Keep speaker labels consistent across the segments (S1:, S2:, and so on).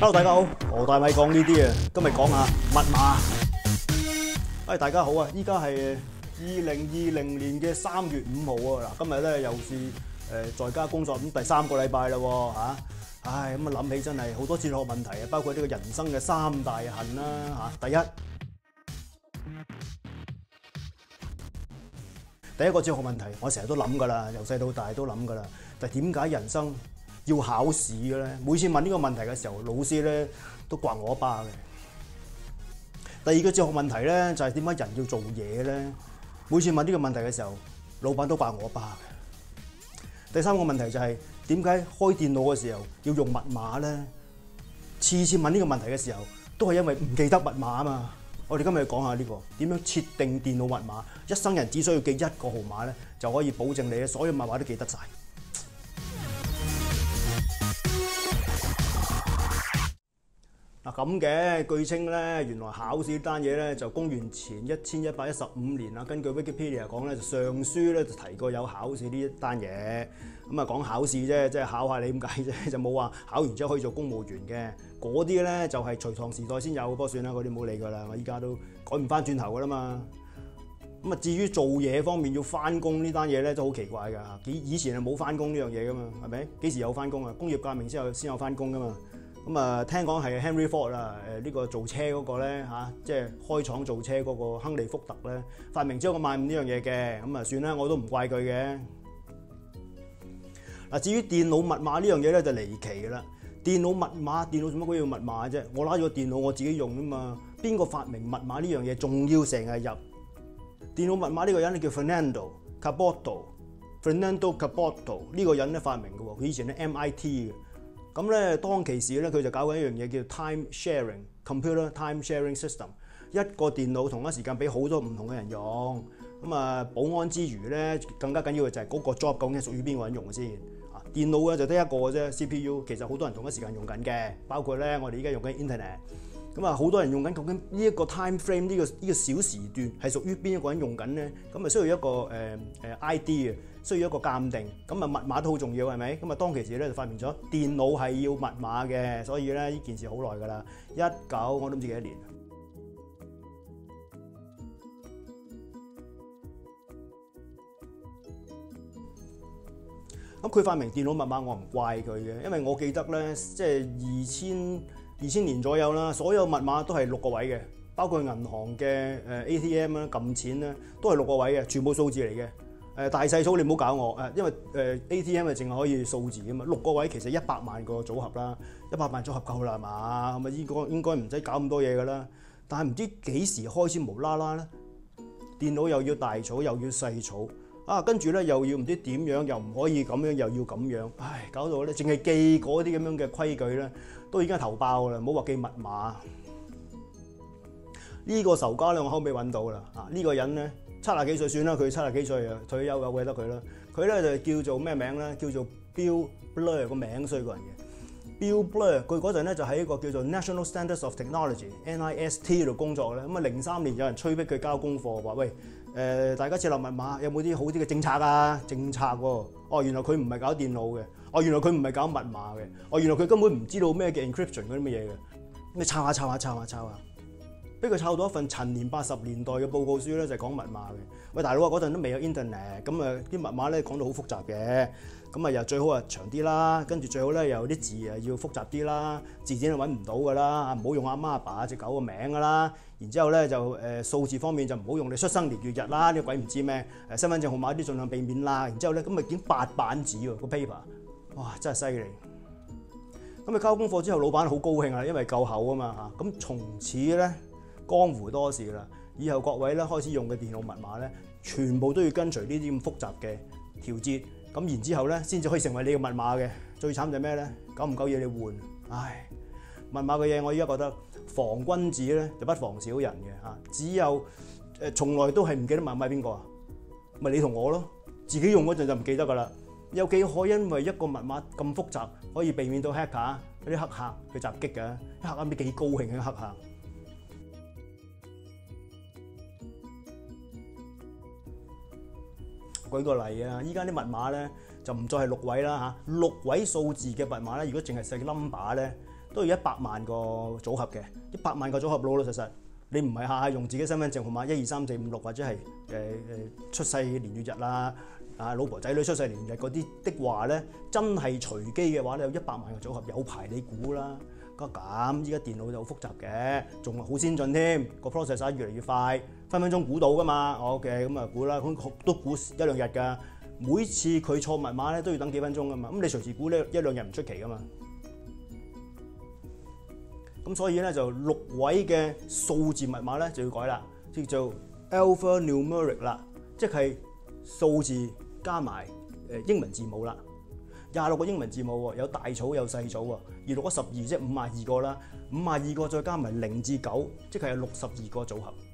S1: Hello， 大家好，何大米講呢啲啊，今日講下密碼。大家好啊！依家係2020年嘅3月5號啊！嗱，今日咧又是在家工作咁第3個禮拜啦喎嚇。唉，咁啊諗起真係好多哲學問題啊，包括呢個人生嘅3大恨啦嚇。第一個哲學問題，我成日都諗噶啦，由細到大都諗噶啦，就係點解人生要考試嘅咧？每次問呢個問題嘅時候，老師咧都刮我一巴嘅。第二個哲學問題咧，就係點解人要做嘢咧？每次問呢個問題嘅時候，老闆都刮我一巴嘅。第三個問題就係點解開電腦嘅時候要用密碼咧？次次問呢個問題嘅時候，都係因為唔記得密碼啊嘛。我哋今日講下呢個點樣設定電腦密碼。一生人只需要記一個號碼咧，就可以保證你所有密碼都記得晒。嗱咁嘅，據稱咧，原來考試單嘢咧就公元前1115年啦。根據 Wikipedia 講咧，就上書咧就提過有考試呢一單嘢。咁啊講考試啫，即係考下你咁解啫，就冇話考完之後可以做公務員嘅。嗰啲咧就係隋唐時代先有，不過算啦，嗰啲冇理㗎啦。我依家都改唔翻轉頭㗎啦嘛。咁啊，至於做嘢方面要翻工呢單嘢咧，都好奇怪㗎。以前係冇翻工呢樣嘢㗎嘛，係咪？幾時有翻工啊？工業革命之後先有翻工㗎嘛。咁啊，聽講係 Henry Ford 啦，呢個造車嗰個咧嚇，即係開廠造車嗰個亨利福特咧，發明咗個萬五呢樣嘢嘅。咁啊，算啦，我都唔怪佢嘅。嗱，至於電腦密碼呢樣嘢咧，就離奇啦。電腦密碼，電腦做乜鬼要密碼啫？我攞咗個電腦我自己用啊嘛。邊個發明密碼呢樣嘢，仲要成日入電腦密碼呢個人咧叫 Fernando Caboto 呢個人咧發明嘅喎，佢以前喺 MIT 嘅。咁咧，當其時咧，佢就搞緊一樣嘢叫 time sharing，computer time sharing system。一個電腦同一時間俾好多唔同嘅人用。咁啊，保安之餘咧，更加緊要嘅就係嗰個 job 究竟係屬於邊個人用嘅先。啊，電腦咧就得一個嘅啫 CPU， 其實好多人同一時間用緊嘅，包括咧我哋依家用緊 internet。咁啊，好多人用緊，究竟呢一個 time frame 呢個小時段係屬於邊一個人用緊咧？咁啊，需要一個ID 嘅。需要一個鑑定，咁啊密碼都好重要，係咪？咁啊當其時咧就發明咗電腦係要密碼嘅，所以咧呢件事好耐㗎啦，19我都唔知幾多年。咁佢發明電腦密碼，我唔怪佢嘅，因為我記得咧，即係2000年左右啦，所有密碼都係6個位嘅，包括銀行嘅ATM 啦、撳錢啦，都係6個位嘅，全部數字嚟嘅。大細數你唔好搞我，因為ATM 係淨係可以數字㗎嘛，6個位其實100萬個組合啦，100萬組合夠啦係嘛？咁啊應該唔使搞咁多嘢㗎啦。但係唔知幾時開始無啦啦咧，電腦又要大草又要細草啊，跟住咧又要唔知點樣，又唔可以咁樣，又要咁樣，唉，搞到咧淨係記嗰啲咁樣嘅規矩咧，都已經係頭爆啦，唔好話記密碼。呢個仇家咧，我後尾揾到啦，呢個人咧。70幾歲算啦，佢70幾歲啊，退休嘅鬼得佢啦。佢咧就叫做咩名咧？叫做 Bill Blair， 個名衰過人嘅。Bill Blair 佢嗰陣咧就喺一個叫做 National Standards of Technology（NIST） 度工作咧。咁啊03年有人催逼佢交功課，話喂大家設立密碼有冇啲好啲嘅政策啊？政策喎，哦原來佢唔係搞電腦嘅，哦原來佢唔係搞密碼嘅，哦原來佢根本唔知道咩叫 encryption 嗰啲乜嘢嘅。你抄下。俾佢抄到一份陳年80年代嘅報告書咧，就係講密碼嘅。喂，大佬啊，嗰陣都未有 internet，咁啊啲密碼咧講到好複雜嘅，咁啊又最好啊長啲啦，跟住最好咧又啲字啊要複雜啲啦，字典就揾唔到噶啦，唔好用阿媽阿爸隻狗個名噶啦，然之後咧就數字方面就唔好用你出生年月日啦，呢個鬼唔知咩，身份證號碼啲盡量避免啦，然之後咧咁啊已經8版紙喎個 paper， 哇真係犀利！咁啊交功課之後，老闆好高興啊，因為夠厚啊嘛嚇，咁從此咧。江湖多事啦，以後各位咧開始用嘅電腦密碼咧，全部都要跟隨呢啲咁複雜嘅調節，咁然之後咧先至可以成為你嘅密碼嘅。最慘就係咩咧？久唔久要你換，唉，密碼嘅嘢我依家覺得防君子咧就不防小人嘅嚇，只有從來都係唔記得密碼邊個啊？咪你同我咯，自己用嗰陣就唔記得㗎啦。有幾可因為一個密碼咁複雜，可以避免到 hacker 嗰啲黑客去襲擊㗎？黑客唔知幾高興嘅黑客。舉個例啊，依家啲密碼咧就唔再係6位啦嚇，6位數字嘅密碼咧，如果淨係寫 number 咧， 都要100萬個組合嘅，100萬個組合老老實實，你唔係下下用自己身份證號碼1、2、3、4、5、6或者係出世年月日啦，老婆仔女出世年月日嗰啲的話咧，真係隨機嘅話咧，有100萬個組合有排你估啦。咁依家電腦就好複雜嘅，仲好先進添，個 processor 越嚟越快，分分鐘估到噶嘛。OK， 咁啊估啦，都估1、2日㗎。每次佢錯密碼咧都要等幾分鐘噶嘛，咁你隨時估呢1、2日唔出奇噶嘛。咁所以咧就6位嘅數字密碼咧就要改啦，叫做 alphanumeric 啦，即係數字加埋英文字母啦。26個英文字母喎，有大草有細草喎，2、6、12即係52個啦，52個再加埋0至9，即係有62個組合。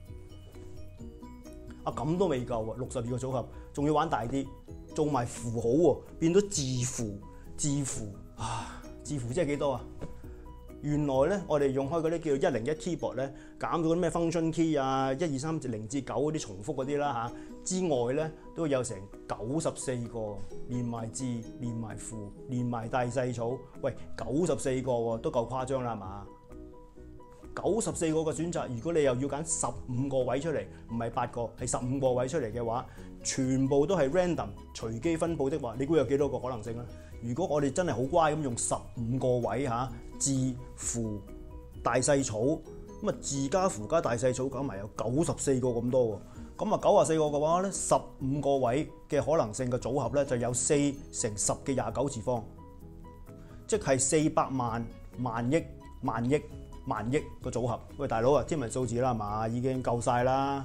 S1: 咁都未夠喎，62個組合，仲要玩大啲，做埋符號喎，變咗字符，字符即係幾多啊？原來咧，我哋用開嗰啲叫101 keyboard 咧，減咗啲咩 function key 啊，1、2、3、0至9嗰啲重複嗰啲啦之外咧，都有成94個，連埋字、連埋符、連埋大細草。喂，94個喎，都夠誇張啦，係嘛？94個嘅選擇，如果你又要揀15個位出嚟，唔係8個，係15個位出嚟嘅話，全部都係 random 隨機分佈的話，你估有幾多個可能性咧？如果我哋真係好乖咁用15個位字符大細草，咁字加符加大細草搞埋有94個咁多喎。咁94個嘅話咧，15個位嘅可能性嘅組合咧就有4乘10嘅29次方，即係400萬萬億萬億萬億個組合。喂，大佬啊，天文數字啦係嘛，已經夠晒啦。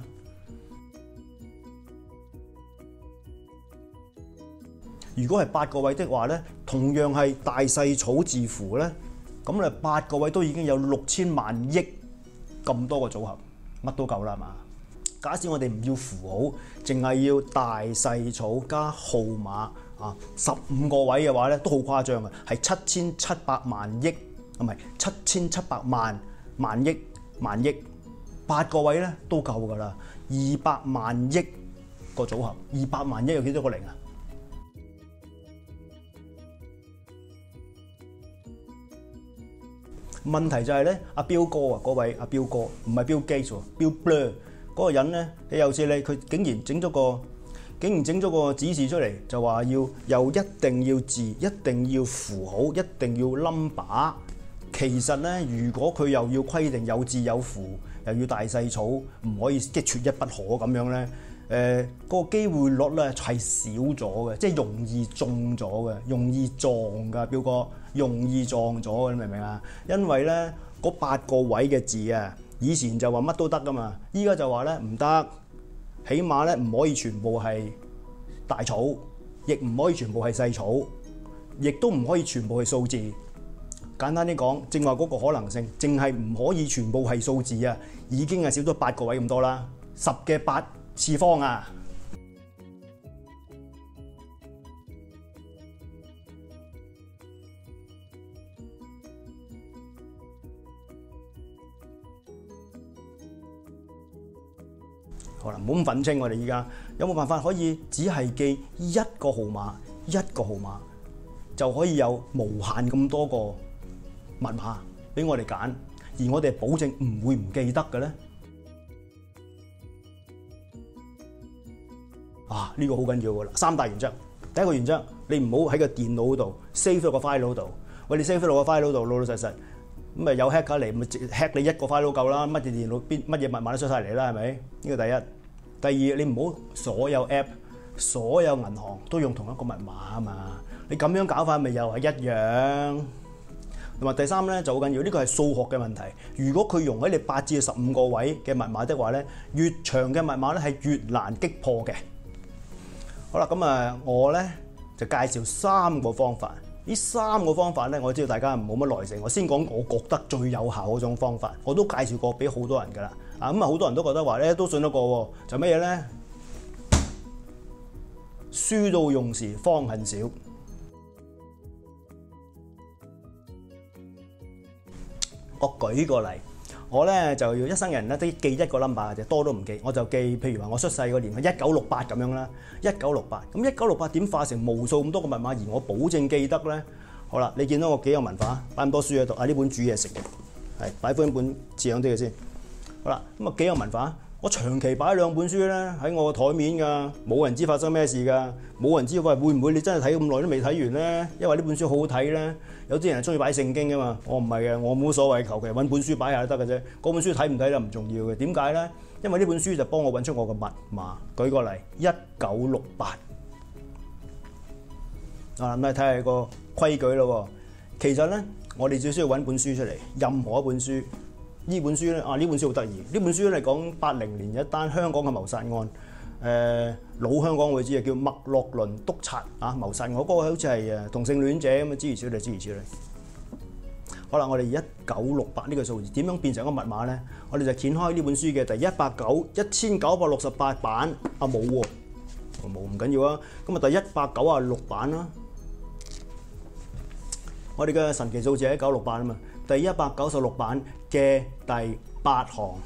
S1: 如果係8個位的話咧，同樣係大細草字符咧，咁你8個位都已經有6000萬億咁多個組合，乜都夠啦係嘛？假使我哋唔要符號，淨係要大細草加號碼15個位嘅話咧，都好誇張嘅，係7700萬億，唔係7700萬萬億萬億，8個位咧都夠㗎啦，200萬億個組合，200萬億有幾多個零啊？問題就係咧，阿彪哥啊，嗰位阿彪哥唔係 Bill Gates 喎，Bill Blur 嗰個人咧，你又知咧，佢竟然整咗個指示出嚟，就話又一定要字，一定要符號，一定要 number。其實咧，如果佢又要規定有字有符，又要大細草，唔可以即係缺一不可咁樣咧，個機會率咧係少咗嘅，即係容易中咗嘅，容易撞㗎，彪哥容易撞咗嘅，你明唔明啊？因為咧嗰8個位嘅字啊，以前就話乜都得㗎嘛，依家就話咧唔得，起碼咧唔可以全部係大草，亦唔可以全部係細草，亦都唔可以全部係數字。簡單啲講，正話嗰個可能性，淨係唔可以全部係數字啊，已經係少咗8個位咁多啦，10嘅8次方啊！好啦，唔好咁憤青，我哋依家有冇辦法可以只係記一個號碼就可以有無限咁多個密碼俾我哋揀，而我哋保證唔會唔記得嘅咧？呢個好緊要㗎啦！3大原則，第一個原則，你唔好喺個電腦度 save 咗個 file 度。喂，你 save 咗個 file 度老老實實，咁咪有 hacker 嚟，咪 hack 你一個 file 夠啦，乜嘢電腦乜嘢密碼都出晒嚟啦，係咪？呢個第一。第二，你唔好所有 app、所有銀行都用同一個密碼啊嘛。你咁樣搞法咪又係一樣。同埋第三咧就好緊要，呢個係數學嘅問題。如果佢用喺你8至15個位嘅密碼的話咧，越長嘅密碼咧係越難擊破嘅。好啦，咁我咧就介紹3個方法。呢3個方法咧，我知道大家冇乜耐性，我先講我覺得最有效嗰種方法。我都介紹過俾好多人㗎啦。好多人都覺得話咧都信得過喎，就乜嘢咧？書到用時方恨少。我舉個例，我咧就要一生人咧都記一個 number 嘅啫，多都唔記。我就記，譬如話我出世個年係1968咁樣啦，1968。咁1968點化成無數咁多個密碼，而我保證記得咧？ 好啦，你見到我幾有文化，擺咁多書喺度。呢本煮嘢食嘅，係擺翻本似樣啲嘅先。好啦，咁啊幾有文化。我長期擺兩本書咧喺我個台面㗎，冇人知發生咩事㗎，冇人知喂會唔會你真係睇咁耐都未睇完咧？因為呢本書好好睇咧。有啲人係中意擺聖經㗎嘛，我唔係嘅，我冇所謂，求其揾本書擺下就得嘅啫。嗰本書睇唔睇就唔重要嘅。點解咧？因為呢本書就幫我揾出我個密碼。舉個例，1968。咁你睇下個規矩咯。其實咧，我哋只需要揾本書出嚟，任何一本書。呢本書咧，呢本書好得意。呢本書咧講80年一單香港嘅謀殺案。老香港會知啊，叫麥樂倫督察謀殺案。嗰個好似係同性戀者咁啊，諸如此類，諸如此類。好啦，我哋1968呢個數字點樣變成一個密碼咧？我哋就掀開呢本書嘅第1968版。冇喎，冇唔緊要啊。咁啊，第196版啦。我哋嘅神奇數字係1968啊嘛。第196版嘅第8行，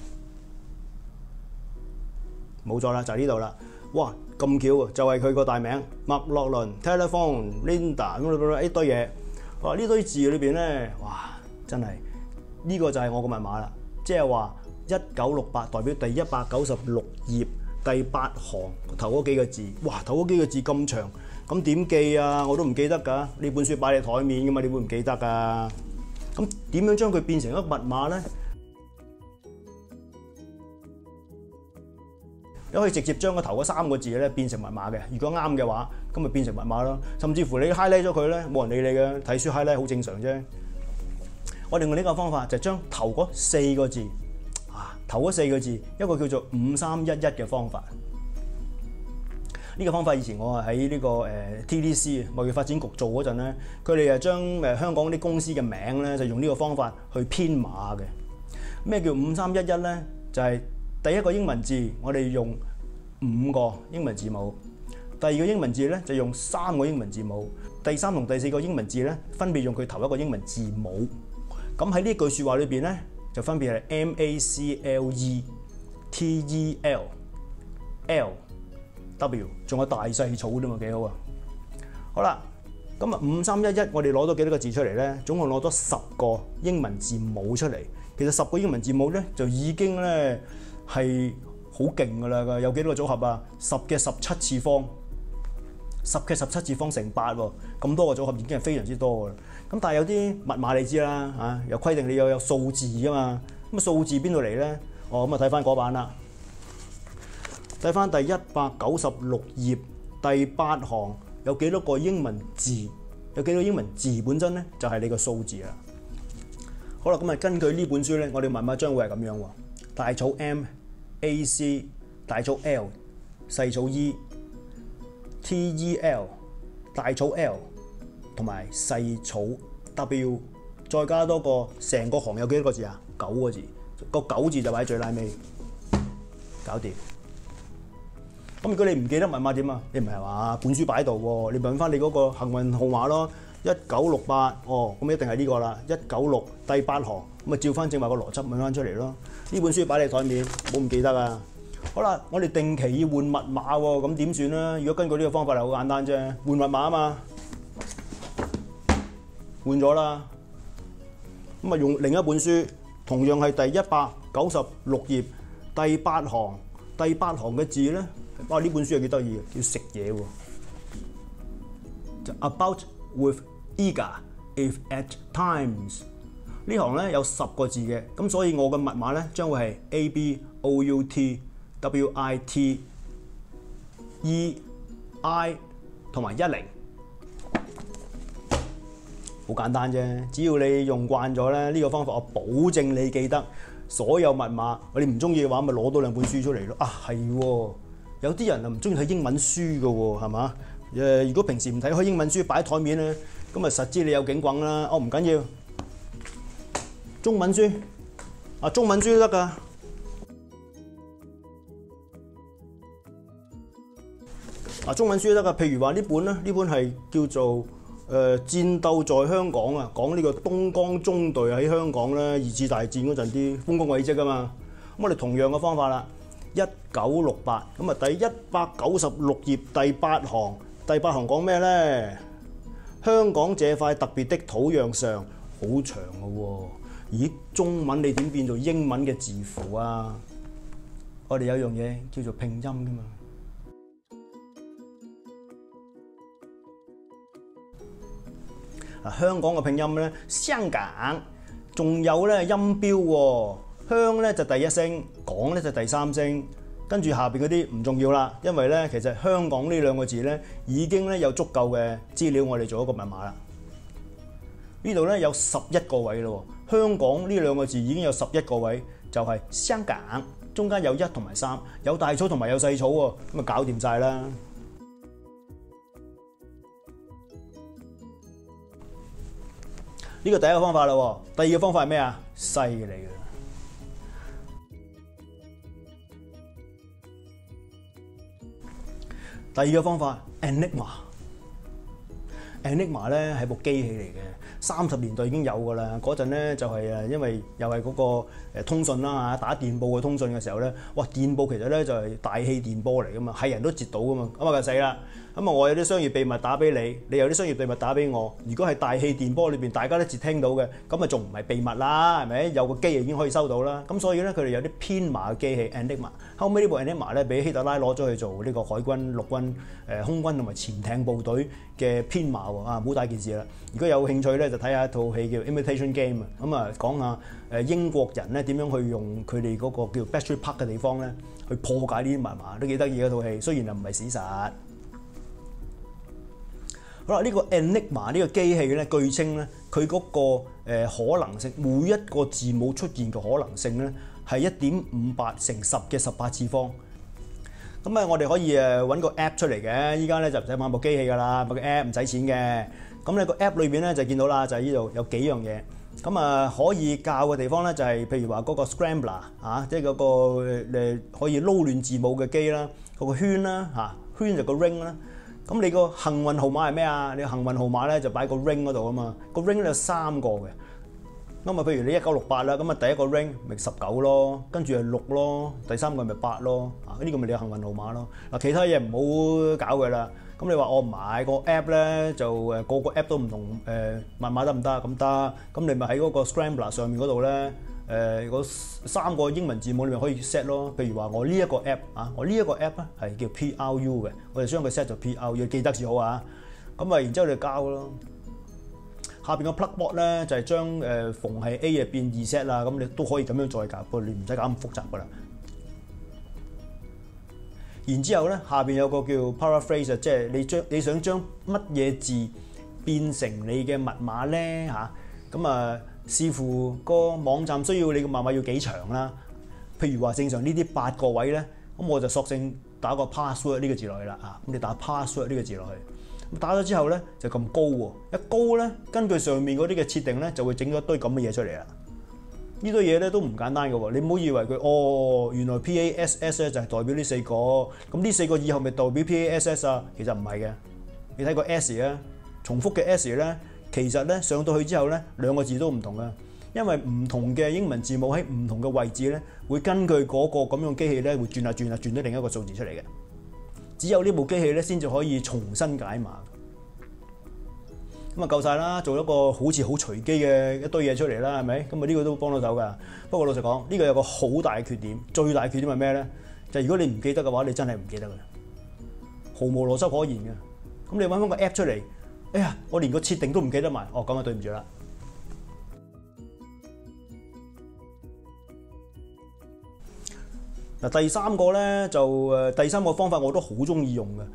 S1: 冇錯啦，就係呢度啦。哇，咁巧啊，就係佢個大名麥樂倫 Telephone Linda 一堆嘢。哇，呢堆字裏邊咧，哇，真係呢個就係我個密碼啦。即係話1968代表第196頁第8行頭嗰幾個字。哇，頭嗰幾個字咁長，咁點記啊？我都唔記得㗎。呢本書擺你台面㗎嘛，你會唔記得㗎？咁點樣將佢變成一個密碼咧？你可以直接將個頭嗰3個字咧變成密碼嘅。如果啱嘅話，咁咪變成密碼咯。甚至乎你 highlight 咗佢咧，冇人理你嘅。睇書 highlight 好正常啫。我哋用呢個方法就將頭嗰4個字，頭嗰4個字一個叫做5311嘅方法。呢個方法以前我係喺呢個TDC 貿易發展局做嗰陣咧，佢哋就將香港啲公司嘅名咧就用呢個方法去編碼嘅。咩叫5311咧？就係第一個英文字我哋用5個英文字母，第二個英文字咧就用3個英文字母，第3同第4個英文字咧分別用佢頭一個英文字母。咁喺呢句説話裏邊咧就分別係 MACLE、TEL、L、W， 仲有大細草啫嘛，幾好啊！好啦，咁啊5311，我哋攞咗幾多個字出嚟咧？總共攞咗10個英文字母出嚟。其實10個英文字母咧就已經咧係好勁噶啦。有幾多個組合啊？10嘅17次方，10嘅17次方乘8喎。咁多個組合已經係非常之多噶啦。咁但係有啲密碼你知啦，又規定你要有數字噶嘛。咁啊數字邊度嚟咧？咁啊睇翻嗰版啦。睇翻第196頁第8行有幾多個英文字？有幾多英文字本身咧？就係你個數字啦。好啦，咁啊根據呢本書咧，我哋密碼將會係咁樣喎：大草 M、AC、大草 L、細草 E、TEL、大草 L 同埋細草 W， 再加多個成個行有幾多個字啊？9個字，個9字就擺喺最拉尾，搞掂。咁如果你唔記得密碼點啊？你唔係話本書擺喺度喎，你問翻你嗰個幸運號碼咯，1968，咁一定係呢個啦，196第8行，咁啊照翻正話個邏輯問翻出嚟咯。呢本書擺你台面，冇唔記得啊。好啦，我哋定期要換密碼喎，咁點算咧？如果根據呢個方法係好簡單啫，換密碼啊嘛，換咗啦。咁啊用另一本書，同樣係第196頁第8行，第8行嘅字咧。呢本書係幾得意嘅，叫食嘢喎。就 About with eager if at times 呢行咧有10個字嘅，咁所以我嘅密碼咧將會係 ABOUTWITEI 同埋10，好簡單啫。只要你用慣咗咧，呢個方法我保證你記得所有密碼。你唔中意嘅話，咪攞多2本書出嚟咯。係喎。有啲人啊唔中意睇英文書嘅喎，係嘛？如果平時唔睇開英文書擺喺台面咧，咁啊實知你有警棍啦。唔緊要，中文書中文書都得㗎。中文書都得㗎。譬如話呢本咧，呢本係叫做戰鬥在香港啊，講呢個東江中隊喺香港咧2次大戰嗰陣啲豐功偉績啊嘛。咁我哋同樣嘅方法啦。1968，咁啊第196頁第8行，第8行講咩咧？ 香港這塊特別的土壤上，好長嘅喎。咦，中文你點變做英文嘅字符啊？我哋有樣嘢叫做拼音㗎嘛。香港嘅拼音咧，香港，仲有咧音標喎。香咧就第一聲，港咧就第三聲，跟住下邊嗰啲唔重要啦，因為咧其實香港呢兩個字咧已經咧有足夠嘅資料，我哋做一個密碼啦。呢度咧有11個位咯。香港呢兩個字已經有11個位，就係香港，中間有1同埋3，有大草同埋有細草喎，咁啊搞掂晒啦。呢個第一個方法啦，第二個方法係咩啊？犀利嘅。第二個方法 Enigma 咧係部機器嚟嘅，30年代已經有㗎啦。嗰陣咧就係因為又係嗰個通訊啦嚇，打電報嘅通訊嘅時候咧，哇電報其實咧就係大氣電波嚟㗎嘛，係人都接到㗎嘛，咁啊就死啦。咁啊我有啲商業秘密打俾你，你有啲商業秘密打俾我。如果係大氣電波裏邊大家都接聽到嘅，咁啊仲唔係秘密啦？係咪？有個機已經可以收到啦。咁所以咧佢哋有啲編碼嘅機器 Enigma。後尾呢部 Enigma 咧俾希特拉攞咗去做呢個海軍、陸軍、空軍同埋潛艇部隊嘅編碼喎。啊，唔好大件事啦。如果有興趣咧，就睇下一套戲叫 Imitation Game 啊。咁啊講下英國人咧點樣去用佢哋嗰個叫 Bletchley Park 嘅地方咧去破解呢啲密碼，都幾得意嘅套戲。雖然又唔係史實。好啦，呢個 Enigma 呢個機器咧，據稱咧，佢嗰個可能性，每一個字母出現嘅可能性咧，係1.58乘10嘅18次方。咁啊，我哋可以揾個 app 出嚟嘅。依家咧就唔使買部機器㗎啦，買個 app 唔使錢嘅。咁你個 app 裏邊咧就見到啦，就係呢度有幾樣嘢。咁啊，可以教嘅地方咧就係譬如話嗰個 Scrambler 嚇，即係嗰個可以撈亂字母嘅機啦，嗰個圈啦嚇，圈就個 ring 啦。咁你個幸運號碼係咩啊？你個幸運號碼咧就擺個 ring 嗰度啊嘛。個 ring 咧有3個嘅。咁啊，譬如你1968啦，咁啊第一個 ring 咪19咯，跟住係6咯，第三個咪8咯。啊，呢個咪你嘅幸運號碼咯。嗱，其他嘢唔好搞佢啦。咁你話我唔買個 app 咧，就個 app 都唔同密碼得唔得？咁得。咁你咪喺嗰個 Scrambler 上面嗰度咧。嗰3個英文字母裏面可以 set 咯，譬如話我呢一個 app 啊，我呢一個 app 咧係叫 PRU 嘅，我哋將佢 set 做 PRU， 記得先好啊。咁啊，然之後你交咯。下邊個 plugboard 咧就係將逢係 A 啊變2 set 啦，咁你都可以咁樣再搞，不過你唔使搞咁複雜噶啦。然之後咧，下邊有個叫 paraphrase， 即係你想將乜嘢字變成你嘅密碼咧嚇，咁啊。視乎個網站需要你嘅密碼要幾長啦。譬如話正常呢啲8個位咧，咁我就索性打個 password 呢個字落去啦。啊，咁你打 password 呢個字落去，咁打咗之後咧就咁高喎。一高咧，根據上面嗰啲嘅設定咧，就會整咗一堆咁嘅嘢出嚟啦。呢堆嘢咧都唔簡單嘅喎，你唔好以為佢原來 PASS 咧就係代表呢4個，咁呢4個以後咪代表 PASS 啊？其實唔係嘅，你睇個 S 啊，重複嘅 S 咧。其實咧上到去之後咧，2個字都唔同嘅，因為唔同嘅英文字母喺唔同嘅位置咧，會根據嗰個咁樣機器咧，會轉到另一個數字出嚟嘅。只有呢部機器咧，先至可以重新解碼。咁啊夠晒啦，做一個好似好隨機嘅一堆嘢出嚟啦，係咪？咁啊呢個都幫到手㗎。不過老實講，呢個有個好大嘅缺點，最大嘅缺點係咩咧？就係如果你唔記得嘅話，你真係唔記得㗎，毫無邏輯可言嘅。咁你揾翻個 app 出嚟。哎呀，我連個設定都唔記得埋，咁啊對唔住啦。嗱，第3個咧就第3個方法我都好中意用嘅。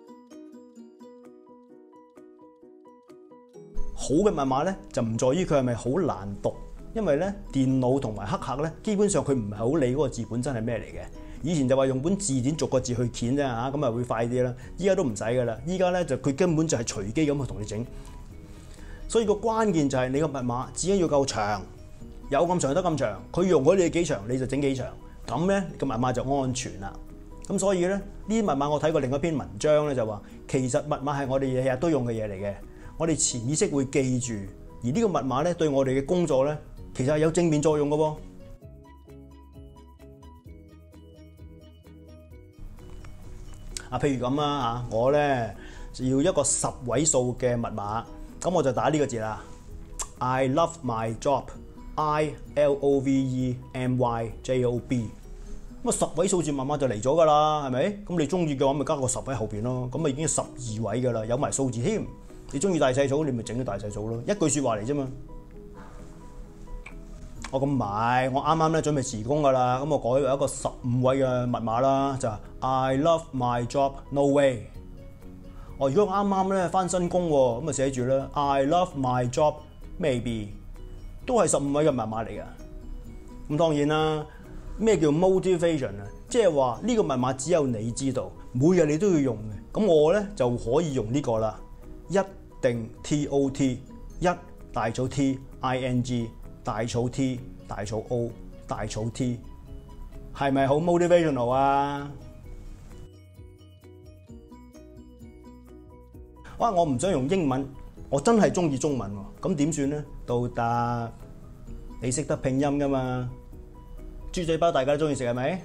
S1: 好嘅密碼咧就唔在於佢係咪好難讀，因為咧電腦同埋黑客咧基本上佢唔係好理嗰個字本真係咩嚟嘅。以前就話用本字典逐個字去鉗啫嚇，咁啊會快啲啦。依家都唔使噶啦，依家咧就佢根本就係隨機咁去同你整。所以個關鍵就係你個密碼只要夠長，有咁長得咁長，佢容許你幾長你就整幾長，咁咧個密碼就安全啦。咁所以咧呢啲密碼我睇過另一篇文章咧就話，其實密碼係我哋日日都用嘅嘢嚟嘅，我哋潛意識會記住，而呢個密碼咧對我哋嘅工作咧其實係有正面作用嘅喎。譬如咁啦嚇，我咧要一個10位數嘅密碼， 咁我就打呢個字啦 ，I love my job，I LOVEMYJOB。咁啊10位數字密碼就嚟咗㗎啦，係咪？咁你中意嘅話，咪加個10喺後邊咯。咁咪已經12位㗎啦，有埋數字添。你中意大細組，你咪整啲大細組咯。一句説話嚟啫嘛。我咁買，我啱啱咧準備辭工㗎啦。咁我改為一個15位嘅密碼啦，就係 I love my job no way。如果啱啱咧翻新工喎，咁啊寫住咧 I love my job maybe， 都係15位嘅密碼嚟㗎。咁當然啦，咩叫 motivation 啊？即係話呢個密碼只有你知道，每日你都要用嘅。咁我咧就可以用呢個啦，一定 TOT， 一大草 TING， 大草 T 大草 O 大草 T， 係咪好 motivational 啊？我唔想用英文，我真係中意中文喎，咁點算咧？都得，你識得拼音㗎嘛？豬仔包大家都中意食係咪？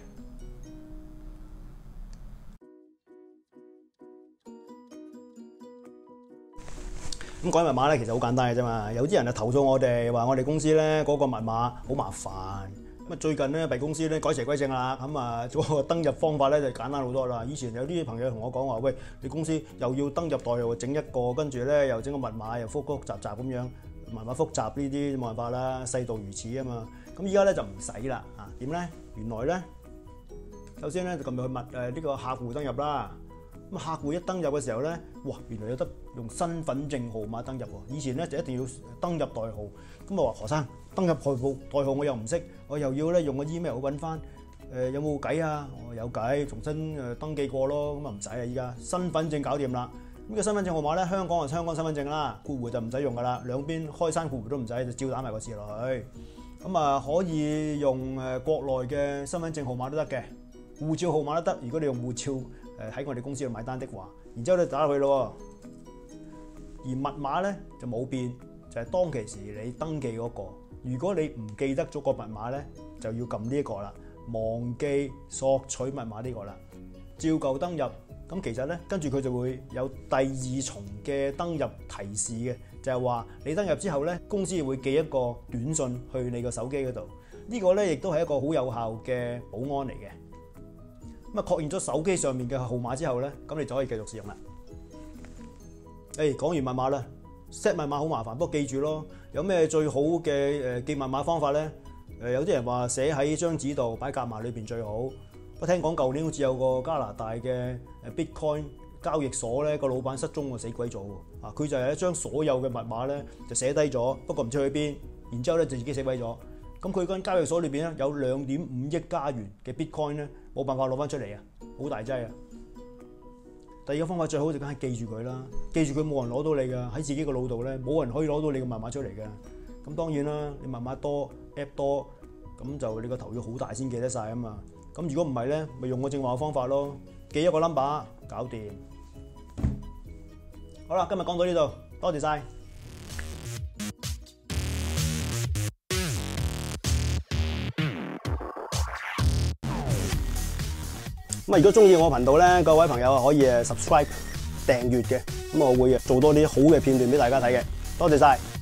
S1: 咁改密碼咧，其實好簡單嘅啫嘛。有啲人就投訴我哋話，我哋公司咧嗰個密碼好麻煩。咁啊最近咧，弊公司咧改邪歸正啦。咁啊，嗰個登入方法咧就簡單好多啦。以前有啲朋友同我講話，喂，你公司又要登入代號整一個，跟住咧又整個密碼又複複雜雜咁樣，密碼複雜呢啲冇辦法啦，世道如此啊嘛。咁依家咧就唔使啦。點咧？原來咧，首先咧就撳入去呢個客戶登入啦。咁客戶一登入嘅時候咧，哇！原來有得用身份證號碼登入喎。以前咧就一定要登入代號。咁我話何生，登入代號我又唔識，我又要咧用個 email 揾翻。有冇計啊？我有計，重新登記過咯。咁啊唔使啊，依家身份證搞掂啦。呢個身份證號碼咧，香港就香港身份證啦，括弧就唔使用噶啦，兩邊開山括弧都唔使，就照打埋個字落去。咁啊可以用國內嘅身份證號碼都得嘅，護照號碼都得。如果你用護照喺我哋公司度買單的話，然之後你打落去咯。而密碼咧就冇變，就係當其時你登記嗰個。如果你唔記得咗個密碼咧，就要撳呢一個啦，忘記索取密碼呢個啦，照舊登入。咁其實咧，跟住佢就會有第二重嘅登入提示嘅，就係話你登入之後咧，公司會寄一個短信去你個手機嗰度。呢個咧亦都係一個好有效嘅保安嚟嘅。咁啊，確認咗手機上面嘅號碼之後咧，咁你就可以繼續使用啦。講完密碼啦 ，set 密碼好麻煩，不過記住咯。有咩最好嘅記密碼方法咧？有啲人話寫喺張紙度，擺夾埋裏邊最好。我聽講舊年好似有個加拿大嘅Bitcoin 交易所咧，個老闆失蹤喎，死鬼咗喎。佢就係將所有嘅密碼咧就寫低咗，不過唔知去邊，然之後咧就自己死鬼咗。咁佢間交易所裏邊咧有2.5億加元嘅 Bitcoin 咧，冇辦法攞翻出嚟啊，好大劑啊！第二個方法最好就梗係記住佢啦，記住佢冇人攞到你㗎，喺自己個腦度咧冇人可以攞到你個密碼出嚟㗎。咁當然啦，你密碼多 app 多，咁就你個頭要好大先記得晒啊嘛。咁如果唔係咧，咪用我正話嘅方法咯，記一個 number 搞掂。好啦，今日講到呢度，多謝晒。咁如果中意我頻道咧，各位朋友可以subscribe 訂閱嘅，咁我會做多啲好嘅片段俾大家睇嘅。多謝晒。